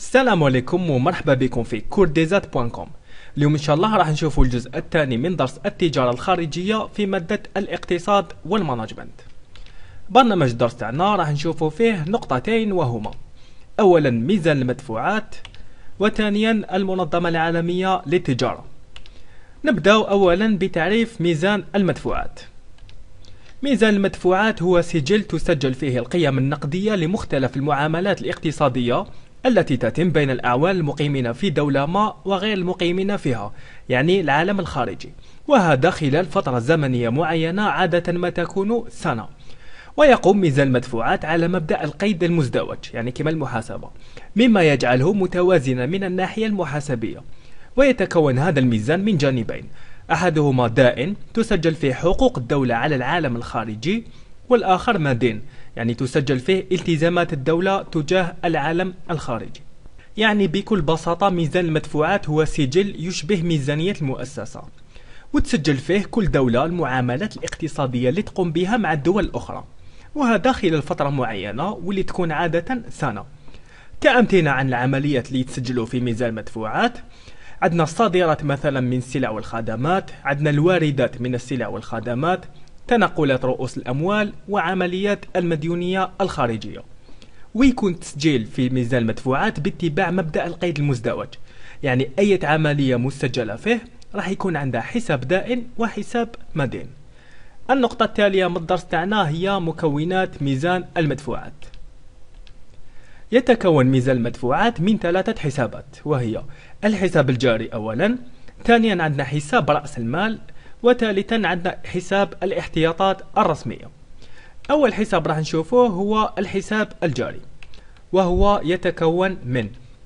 السلام عليكم ومرحبا بكم في كورديزات.com. اليوم ان شاء الله راح نشوفوا الجزء الثاني من درس التجارة الخارجية في مادة الاقتصاد والمانجمنت. برنامج الدرس تاعنا راح نشوفوا فيه نقطتين، وهما اولا ميزان المدفوعات، وثانيا المنظمة العالمية للتجارة. نبدأ اولا بتعريف ميزان المدفوعات. ميزان المدفوعات هو سجل تسجل فيه القيم النقدية لمختلف المعاملات الاقتصادية التي تتم بين الأعوان المقيمين في دولة ما وغير المقيمين فيها، يعني العالم الخارجي، وهذا خلال فترة زمنية معينة عادة ما تكون سنة. ويقوم ميزان المدفوعات على مبدأ القيد المزدوج، يعني كما المحاسبة، مما يجعله متوازنا من الناحية المحاسبية. ويتكون هذا الميزان من جانبين، أحدهما دائن تسجل فيه حقوق الدولة على العالم الخارجي، والآخر مدين، يعني تسجل فيه التزامات الدولة تجاه العالم الخارجي. يعني بكل بساطة ميزان المدفوعات هو سجل يشبه ميزانية المؤسسة، وتسجل فيه كل دولة المعاملات الاقتصادية اللي تقوم بها مع الدول الأخرى، وهذا خلال فترة معينة واللي تكون عادة سنة. كأمثلة عن العمليات اللي يتسجلوا في ميزان المدفوعات، عندنا الصادرات مثلا من السلع والخدمات، عندنا الواردات من السلع والخدمات، تنقلات رؤوس الأموال، وعمليات المديونية الخارجية. ويكون تسجيل في ميزان المدفوعات باتباع مبدأ القيد المزدوج، يعني أي عملية مسجلة فيه راح يكون عندها حساب دائن وحساب مدين. النقطة التالية من الدرس تاعنا هي مكونات ميزان المدفوعات. يتكون ميزان المدفوعات من 3 حسابات، وهي الحساب الجاري أولا، ثانيا عندنا حساب رأس المال، وثالثا عندنا حساب الاحتياطات الرسمية. أول حساب راح نشوفوه هو الحساب الجاري، وهو يتكون من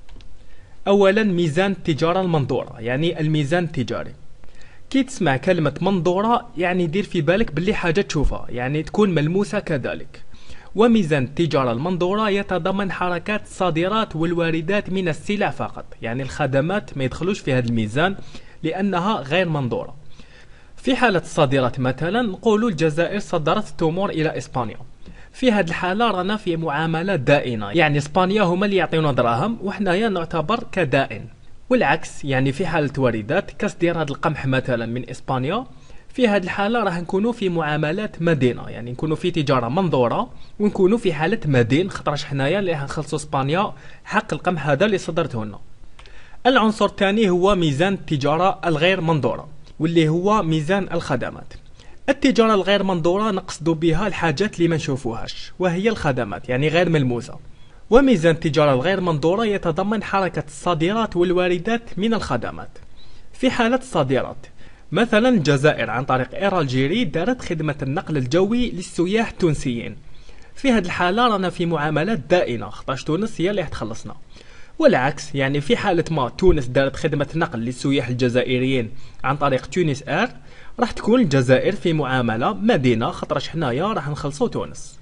أولا ميزان التجارة المنظورة، يعني الميزان التجاري. كي تسمع كلمة منظورة يعني دير في بالك باللي حاجة تشوفها، يعني تكون ملموسة كذلك. وميزان التجارة المنظورة يتضمن حركات الصادرات والواردات من السلع فقط، يعني الخدمات ما يدخلوش في هذا الميزان لأنها غير منظورة. في حالة الصادرات مثلا نقولوا الجزائر صدرت التمور إلى إسبانيا، في هذه الحالة رانا في معاملات دائنة، يعني إسبانيا هما اللي يعطيونا دراهم وحنايا نعتبر كدائن. والعكس، يعني في حالة واردات كاصدرار القمح مثلا من إسبانيا، في هذه الحالة راح نكونوا في معاملات مدينة، يعني نكونوا في تجارة منظورة ونكونوا في حالة مدين، خطرش حنايا اللي حنخلصوا إسبانيا حق القمح هذا اللي صدرته لنا. العنصر الثاني هو ميزان التجارة الغير منظورة، واللي هو ميزان الخدمات. التجارة الغير منظورة نقصد بها الحاجات اللي ما نشوفوهاش، وهي الخدمات، يعني غير ملموسة. وميزان التجارة الغير منظورة يتضمن حركة الصادرات والواردات من الخدمات. في حالة الصادرات مثلا الجزائر عن طريق اير الجيري دارت خدمة النقل الجوي للسياح التونسيين، في هذه الحالة رانا في معاملات دائنة، خطاش تونس هي اللي حتخلصنا. والعكس، يعني في حالة ما تونس دارت خدمة نقل للسياح الجزائريين عن طريق تونس اير، راح تكون الجزائر في معاملة مدينة، خطرش حنايا راح نخلصوا تونس.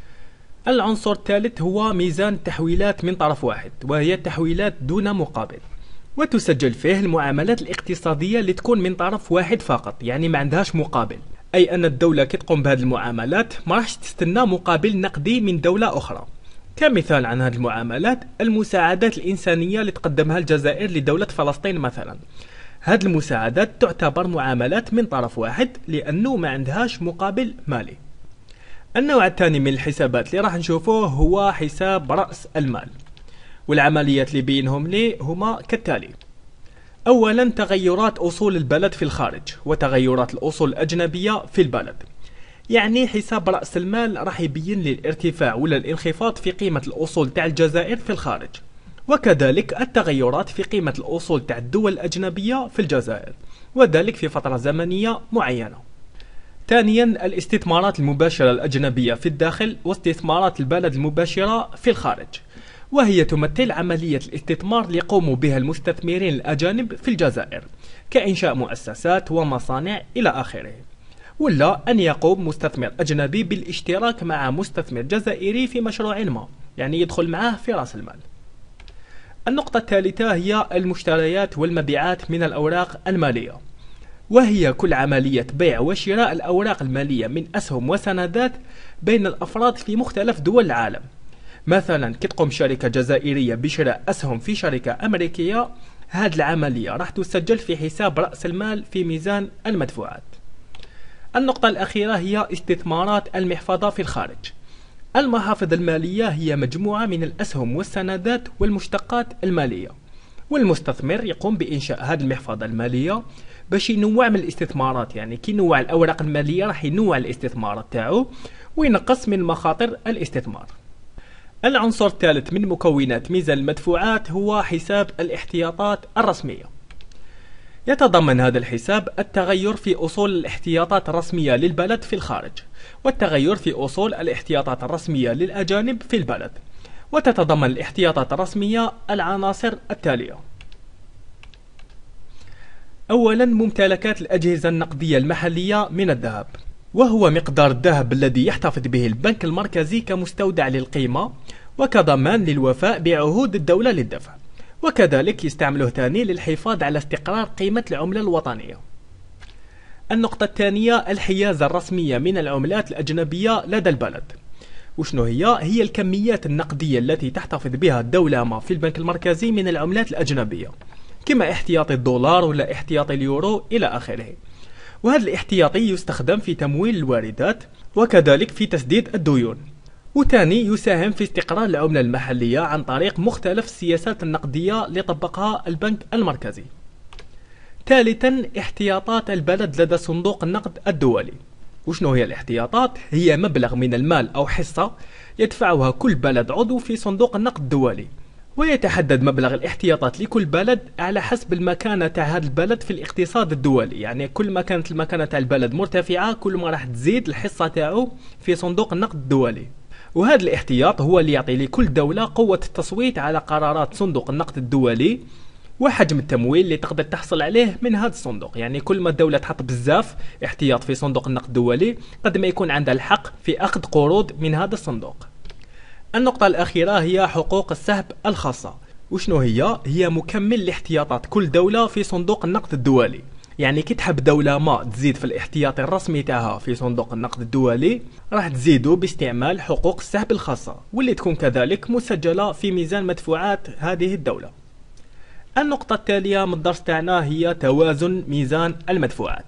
العنصر الثالث هو ميزان التحويلات من طرف واحد، وهي التحويلات دون مقابل، وتسجل فيه المعاملات الاقتصادية اللي تكون من طرف واحد فقط، يعني ما عندهاش مقابل. أي أن الدولة كي تقوم بهذه المعاملات ما راحش تستنى مقابل نقدي من دولة أخرى. كمثال عن هذه المعاملات المساعدات الإنسانية اللي تقدمها الجزائر لدولة فلسطين مثلا، هذه المساعدات تعتبر معاملات من طرف واحد لأنه ما عندهاش مقابل مالي. النوع الثاني من الحسابات اللي راح نشوفوه هو حساب رأس المال، والعمليات اللي بينهم لي هما كالتالي. أولا تغيرات أصول البلد في الخارج، وتغيرات الأصول الأجنبية في البلد. يعني حساب رأس المال راح يبين لي الارتفاع ولا الانخفاض في قيمة الأصول تاع الجزائر في الخارج، وكذلك التغيرات في قيمة الأصول تاع الدول الأجنبية في الجزائر، وذلك في فترة زمنية معينة. ثانيا الاستثمارات المباشرة الأجنبية في الداخل، واستثمارات البلد المباشرة في الخارج، وهي تمثل عملية الاستثمار اللي يقوم بها المستثمرين الأجانب في الجزائر، كإنشاء مؤسسات ومصانع إلى آخره. ولا أن يقوم مستثمر أجنبي بالاشتراك مع مستثمر جزائري في مشروع ما، يعني يدخل معه في رأس المال. النقطة الثالثة هي المشتريات والمبيعات من الأوراق المالية، وهي كل عملية بيع وشراء الأوراق المالية من أسهم وسندات بين الأفراد في مختلف دول العالم. مثلا كي تقوم شركة جزائرية بشراء أسهم في شركة أمريكية، هذه العملية راح تسجل في حساب رأس المال في ميزان المدفوعات. النقطة الأخيرة هي استثمارات المحفظة في الخارج. المحافظ المالية هي مجموعة من الأسهم والسندات والمشتقات المالية، والمستثمر يقوم بإنشاء هذه المحفظة المالية باش ينوع من الاستثمارات، يعني كي ينوع الأوراق المالية راح ينوع الاستثمارات تاعو وينقص من مخاطر الاستثمار. العنصر الثالث من مكونات ميزان المدفوعات هو حساب الاحتياطات الرسمية. يتضمن هذا الحساب التغير في أصول الاحتياطات الرسمية للبلد في الخارج، والتغير في أصول الاحتياطات الرسمية للأجانب في البلد. وتتضمن الاحتياطات الرسمية العناصر التالية: أولا، ممتلكات الأجهزة النقدية المحلية من الذهب، وهو مقدار الذهب الذي يحتفظ به البنك المركزي كمستودع للقيمة وكضمان للوفاء بعهود الدولة للدفع، وكذلك يستعمله ثاني للحفاظ على استقرار قيمة العملة الوطنية. النقطة الثانية، الحيازة الرسمية من العملات الأجنبية لدى البلد. وشنو هي الكميات النقدية التي تحتفظ بها الدولة ما في البنك المركزي من العملات الأجنبية، كما احتياطي الدولار ولا احتياطي اليورو إلى آخره. وهذا الاحتياطي يستخدم في تمويل الواردات وكذلك في تسديد الديون. وثاني، يساهم في استقرار العملة المحلية عن طريق مختلف السياسات النقدية اللي طبقها البنك المركزي. ثالثا، احتياطات البلد لدى صندوق النقد الدولي. وشنو هي الاحتياطات؟ هي مبلغ من المال أو حصة يدفعها كل بلد عضو في صندوق النقد الدولي، ويتحدد مبلغ الاحتياطات لكل بلد على حسب المكانة تاع هذا البلد في الاقتصاد الدولي. يعني كل ما كانت المكانة تاع البلد مرتفعة كل ما راح تزيد الحصة تاعو في صندوق النقد الدولي. وهذا الاحتياط هو اللي يعطي لكل دولة قوة التصويت على قرارات صندوق النقد الدولي وحجم التمويل اللي تقدر تحصل عليه من هذا الصندوق. يعني كل ما الدولة تحط بزاف احتياط في صندوق النقد الدولي قد ما يكون عندها الحق في أخذ قروض من هذا الصندوق. النقطة الأخيرة هي حقوق السحب الخاصة. وشنو هي مكمل لاحتياطات كل دولة في صندوق النقد الدولي. يعني كي تحب دولة ما تزيد في الاحتياطي الرسمي تاعها في صندوق النقد الدولي راح تزيدوا باستعمال حقوق السحب الخاصة، واللي تكون كذلك مسجلة في ميزان مدفوعات هذه الدولة. النقطة التالية من الدرس تاعنا هي توازن ميزان المدفوعات.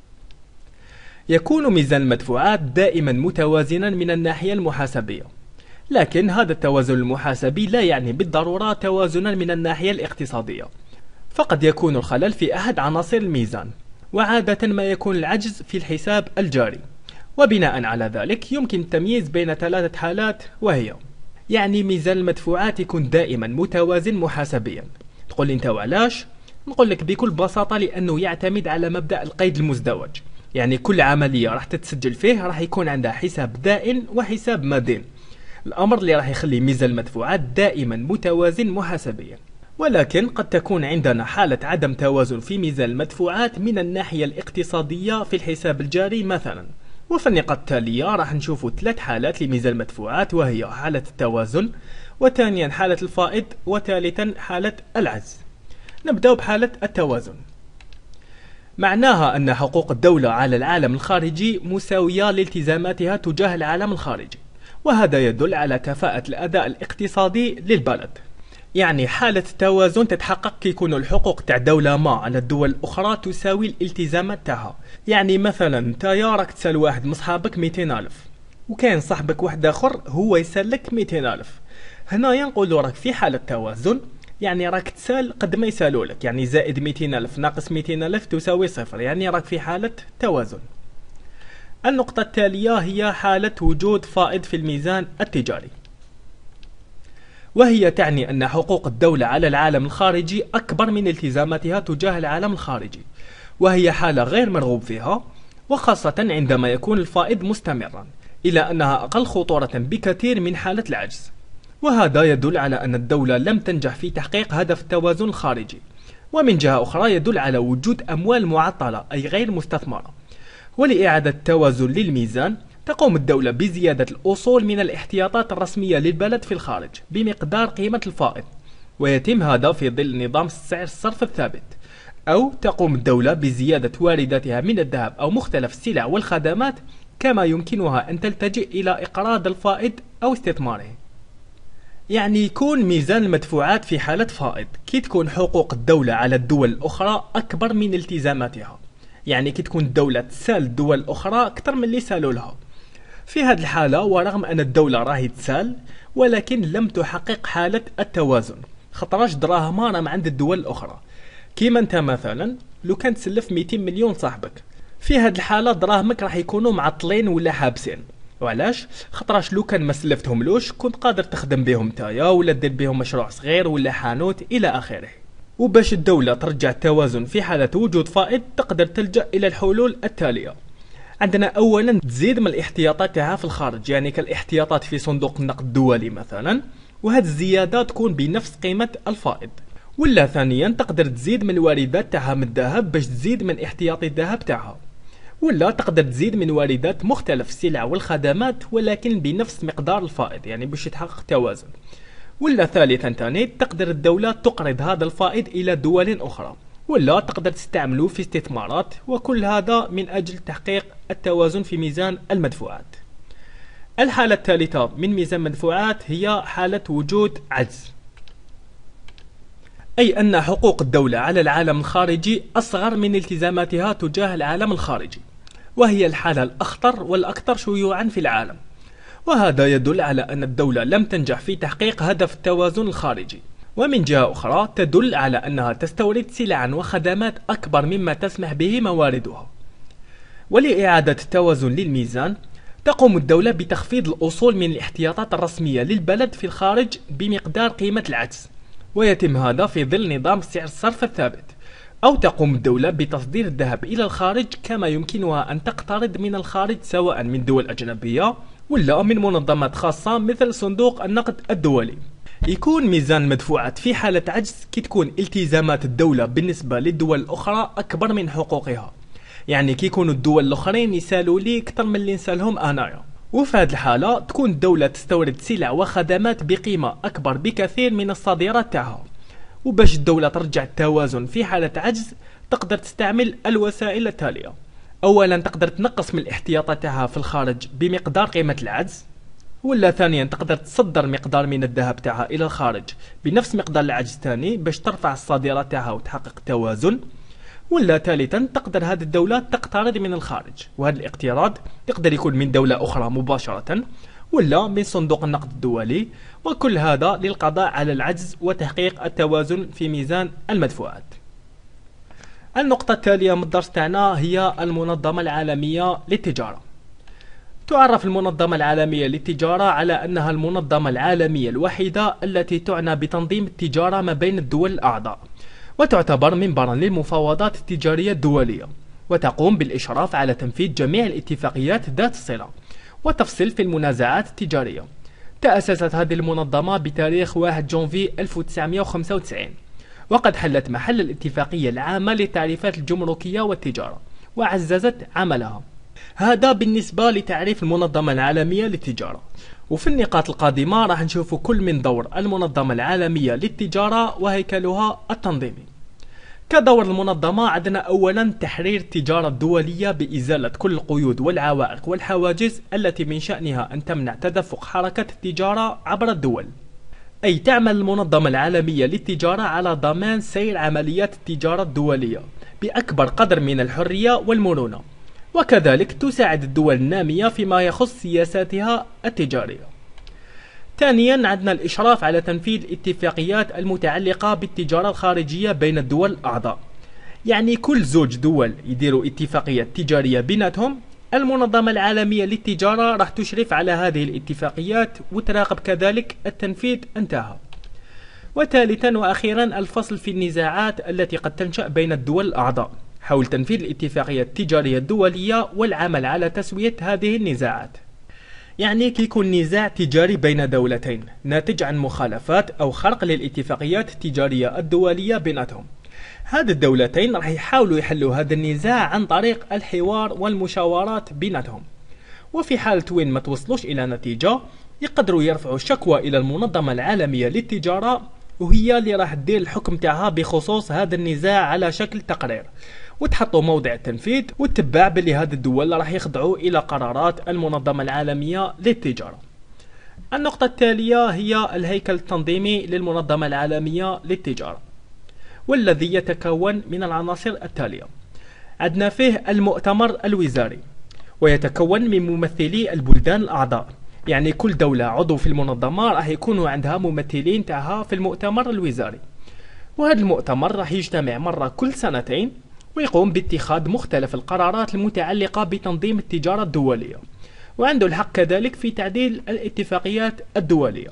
يكون ميزان المدفوعات دائما متوازنا من الناحية المحاسبية، لكن هذا التوازن المحاسبي لا يعني بالضرورة توازنا من الناحية الاقتصادية، فقد يكون الخلل في أحد عناصر الميزان، وعادة ما يكون العجز في الحساب الجاري. وبناء على ذلك يمكن التمييز بين ثلاثة حالات، وهي يعني ميزان المدفوعات يكون دائما متوازن محاسبيا. تقول لي انت وعلاش؟ نقول لك بكل بساطة لأنه يعتمد على مبدأ القيد المزدوج، يعني كل عملية راح تتسجل فيه راح يكون عندها حساب دائن وحساب مدين، الأمر اللي راح يخلي ميزان المدفوعات دائما متوازن محاسبيا. ولكن قد تكون عندنا حالة عدم توازن في ميزان المدفوعات من الناحية الاقتصادية في الحساب الجاري مثلا. وفي النقاط التالية راح نشوف 3 حالات لميزان المدفوعات، وهي حالة التوازن، وثانيا حالة الفائض، وثالثا حالة العجز. نبدأ بحالة التوازن. معناها أن حقوق الدولة على العالم الخارجي مساوية لالتزاماتها تجاه العالم الخارجي، وهذا يدل على كفاءة الأداء الاقتصادي للبلد. يعني حالة التوازن تتحقق كي يكون الحقوق تاع دولة ما على الدول الأخرى تساوي الالتزامات تاعها. يعني مثلا نتايا راك تسال واحد من صحابك 200,000 وكاين صاحبك واحد آخر هو يسالك 200,000، هنايا نقولوا راك في حالة توازن، يعني راك تسال قد ما يسالوا لك، يعني زائد 200,000 ناقص 200,000 تساوي 0، يعني راك في حالة توازن. النقطة التالية هي حالة وجود فائض في الميزان التجاري، وهي تعني أن حقوق الدولة على العالم الخارجي أكبر من التزاماتها تجاه العالم الخارجي، وهي حالة غير مرغوب فيها، وخاصة عندما يكون الفائض مستمرا، إلى أنها أقل خطورة بكثير من حالة العجز. وهذا يدل على أن الدولة لم تنجح في تحقيق هدف التوازن الخارجي. ومن جهة أخرى يدل على وجود أموال معطلة أي غير مستثمرة. ولإعادة التوازن للميزان تقوم الدولة بزيادة الأصول من الاحتياطات الرسمية للبلد في الخارج بمقدار قيمة الفائض، ويتم هذا في ظل نظام سعر الصرف الثابت. أو تقوم الدولة بزيادة وارداتها من الذهب أو مختلف السلع والخدمات، كما يمكنها أن تلتجئ إلى إقراض الفائض أو استثماره. يعني يكون ميزان المدفوعات في حالة فائض كي تكون حقوق الدولة على الدول الأخرى أكبر من التزاماتها، يعني كي تكون الدولة تسال الدول الأخرى أكثر من اللي سالوا لها. في هذه الحالة ورغم أن الدولة راهي تسال ولكن لم تحقق حالة التوازن، خطراش دراهما راهم عند الدول الأخرى. كيما انت مثلا لو كان تسلف 200 مليون صاحبك، في هذه الحالة دراهمك راح يكونوا معطلين ولا حابسين. وعلاش؟ خطراش لو كان ما سلفتهملوش كنت قادر تخدم بهم نتايا ولا دير بهم مشروع صغير ولا حانوت الى اخره. وباش الدولة ترجع التوازن في حالة وجود فائض تقدر تلجأ الى الحلول التالية. عندنا اولا تزيد من الاحتياطات تاعها في الخارج، يعني كالاحتياطات في صندوق النقد الدولي مثلا، وهذه الزيادة تكون بنفس قيمة الفائض. ولا ثانيا تقدر تزيد من الواردات تاعها من الذهب باش تزيد من احتياطي الذهب تاعها. ولا تقدر تزيد من واردات مختلف السلع والخدمات ولكن بنفس مقدار الفائض، يعني باش يتحقق توازن. ولا ثالثا تاني تقدر الدولة تقرض هذا الفائض إلى دول أخرى، ولا تقدر تستعمله في استثمارات، وكل هذا من أجل تحقيق التوازن في ميزان المدفوعات. الحالة الثالثة من ميزان المدفوعات هي حالة وجود عجز، أي أن حقوق الدولة على العالم الخارجي أصغر من التزاماتها تجاه العالم الخارجي، وهي الحالة الأخطر والأكثر شيوعا في العالم. وهذا يدل على أن الدولة لم تنجح في تحقيق هدف التوازن الخارجي، ومن جهة أخرى تدل على أنها تستورد سلعا وخدمات أكبر مما تسمح به مواردها. ولإعادة التوازن للميزان تقوم الدولة بتخفيض الأصول من الاحتياطات الرسمية للبلد في الخارج بمقدار قيمة العجز، ويتم هذا في ظل نظام سعر الصرف الثابت. أو تقوم الدولة بتصدير الذهب إلى الخارج، كما يمكنها أن تقترض من الخارج سواء من دول أجنبية ولا من منظمات خاصة مثل صندوق النقد الدولي. يكون ميزان المدفوعات في حالة عجز كي تكون التزامات الدولة بالنسبة للدول الأخرى أكبر من حقوقها، يعني كي يكونوا الدول الآخرين يسالوا لي أكثر من اللي نسالهم أنايا. وفي هذه الحالة تكون الدولة تستورد سلع وخدمات بقيمة أكبر بكثير من الصادرات تاعها. وباش الدولة ترجع التوازن في حالة عجز تقدر تستعمل الوسائل التالية. أولا تقدر تنقص من الاحتياطات تاعها في الخارج بمقدار قيمة العجز. ولا ثانيا تقدر تصدر مقدار من الذهب تاعها إلى الخارج بنفس مقدار العجز تاني باش ترفع الصادرات تاعها وتحقق توازن. ولا ثالثا تقدر هذه الدولة تقترض من الخارج، وهذا الاقتراض يقدر يكون من دولة أخرى مباشرة ولا من صندوق النقد الدولي، وكل هذا للقضاء على العجز وتحقيق التوازن في ميزان المدفوعات. النقطة التالية من الدرس تاعنا هي المنظمة العالمية للتجارة. تعرف المنظمة العالمية للتجارة على أنها المنظمة العالمية الوحيدة التي تعنى بتنظيم التجارة ما بين الدول الأعضاء، وتعتبر منبرا للمفاوضات التجارية الدولية، وتقوم بالإشراف على تنفيذ جميع الاتفاقيات ذات الصلة وتفصل في المنازعات التجارية. تأسست هذه المنظمة بتاريخ 1 جونفي 1995، وقد حلت محل الاتفاقية العامة للتعريفات الجمركية والتجارة وعززت عملها. هذا بالنسبة لتعريف المنظمة العالمية للتجارة. وفي النقاط القادمة راح نشوف كل من دور المنظمة العالمية للتجارة وهيكلها التنظيمي. كدور المنظمة عندنا أولا تحرير التجارة الدولية بإزالة كل القيود والعوائق والحواجز التي من شأنها أن تمنع تدفق حركة التجارة عبر الدول، أي تعمل المنظمة العالمية للتجارة على ضمان سير عمليات التجارة الدولية بأكبر قدر من الحرية والمرونة، وكذلك تساعد الدول النامية فيما يخص سياساتها التجارية. ثانيا عندنا الإشراف على تنفيذ الاتفاقيات المتعلقة بالتجارة الخارجية بين الدول الأعضاء، يعني كل زوج دول يديروا اتفاقية تجارية بيناتهم، المنظمة العالمية للتجارة راح تشرف على هذه الاتفاقيات وتراقب كذلك التنفيذ انتهى. وثالثا وأخيرا الفصل في النزاعات التي قد تنشأ بين الدول الأعضاء حول تنفيذ الاتفاقية التجارية الدولية والعمل على تسوية هذه النزاعات. يعني كيكون نزاع تجاري بين دولتين ناتج عن مخالفات أو خرق للاتفاقيات التجارية الدولية بيناتهم، هذه الدولتين راح يحاولوا يحلوا هذا النزاع عن طريق الحوار والمشاورات بيناتهم. وفي حالة وين ما توصلوش إلى نتيجة يقدروا يرفعوا شكوى إلى المنظمة العالمية للتجارة، وهي اللي راح تدير الحكم تاعها بخصوص هذا النزاع على شكل تقرير، وتحطوا موضع التنفيذ وتتبع باللي هذه الدول راح يخضعوا إلى قرارات المنظمة العالمية للتجارة. النقطة التالية هي الهيكل التنظيمي للمنظمة العالمية للتجارة، والذي يتكون من العناصر التالية. عندنا فيه المؤتمر الوزاري، ويتكون من ممثلي البلدان الأعضاء، يعني كل دولة عضو في المنظمة راح يكونوا عندها ممثلين تاعها في المؤتمر الوزاري. وهذا المؤتمر راح يجتمع مرة كل سنتين، ويقوم باتخاذ مختلف القرارات المتعلقة بتنظيم التجارة الدولية، وعنده الحق كذلك في تعديل الاتفاقيات الدولية.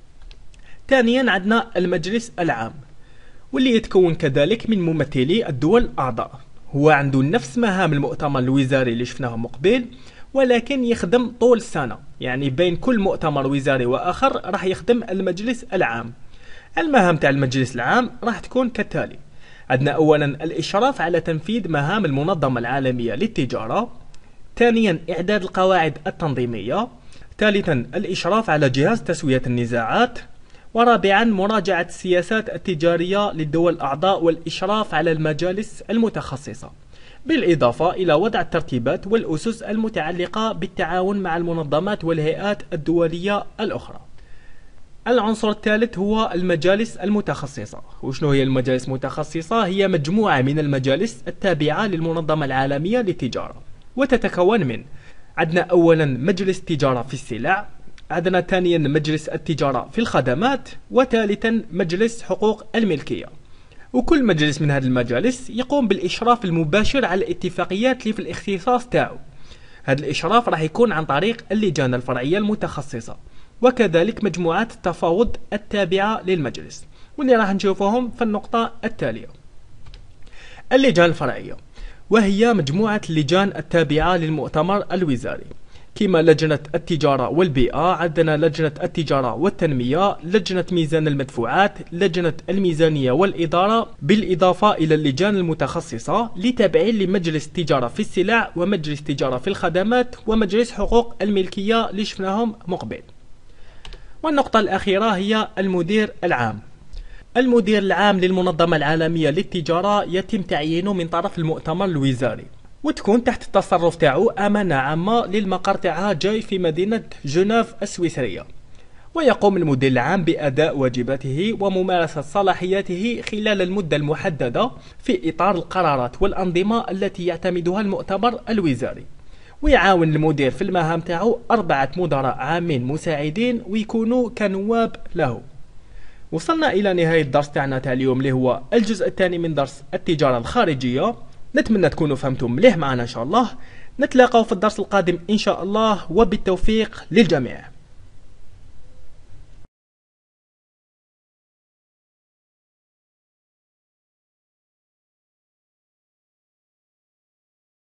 ثانيا عندنا المجلس العام، واللي يتكون كذلك من ممثلي الدول الأعضاء. هو عنده نفس مهام المؤتمر الوزاري اللي شفناه مقبل، ولكن يخدم طول السنة، يعني بين كل مؤتمر وزاري وآخر راح يخدم المجلس العام. المهام تاع المجلس العام راح تكون كالتالي. عندنا أولا الإشراف على تنفيذ مهام المنظمة العالمية للتجارة. ثانيا إعداد القواعد التنظيمية. ثالثا الإشراف على جهاز تسوية النزاعات. ورابعا مراجعة السياسات التجارية للدول الأعضاء والإشراف على المجالس المتخصصة، بالإضافة إلى وضع الترتيبات والأسس المتعلقة بالتعاون مع المنظمات والهيئات الدولية الأخرى. العنصر الثالث هو المجالس المتخصصة. وشنو هي المجالس المتخصصة؟ هي مجموعة من المجالس التابعة للمنظمة العالمية للتجارة، وتتكون من عندنا أولا مجلس التجارة في السلع، عندنا ثانيا مجلس التجارة في الخدمات، وثالثا مجلس حقوق الملكية. وكل مجلس من هذه المجالس يقوم بالإشراف المباشر على الاتفاقيات اللي في الاختصاص تاعو. هذا الإشراف راح يكون عن طريق اللجان الفرعية المتخصصة، وكذلك مجموعات التفاوض التابعة للمجلس، واللي راح نشوفهم في النقطة التالية. اللجان الفرعية، وهي مجموعة اللجان التابعة للمؤتمر الوزاري، كما لجنة التجارة والبيئة، عندنا لجنة التجارة والتنمية، لجنة ميزان المدفوعات، لجنة الميزانية والإدارة، بالإضافة إلى اللجان المتخصصة لتابعين لمجلس التجارة في السلع، ومجلس التجارة في الخدمات، ومجلس حقوق الملكية اللي شفناهم مقبل. والنقطة الأخيرة هي المدير العام. المدير العام للمنظمة العالمية للتجارة يتم تعيينه من طرف المؤتمر الوزاري، وتكون تحت التصرف تاعو أمانة عامة للمقر تاعها جاي في مدينة جنيف السويسرية. ويقوم المدير العام بأداء واجباته وممارسة صلاحياته خلال المدة المحددة في إطار القرارات والأنظمة التي يعتمدها المؤتمر الوزاري. ويعاون المدير في المهام تاعو 4 مدراء عامين مساعدين ويكونوا كنواب له. وصلنا إلى نهاية الدرس تاعنا تاع اليوم، اللي هو الجزء الثاني من درس التجارة الخارجية. نتمنى تكونوا فهمتم مليح معنا إن شاء الله. نتلاقوا في الدرس القادم إن شاء الله، وبالتوفيق للجميع.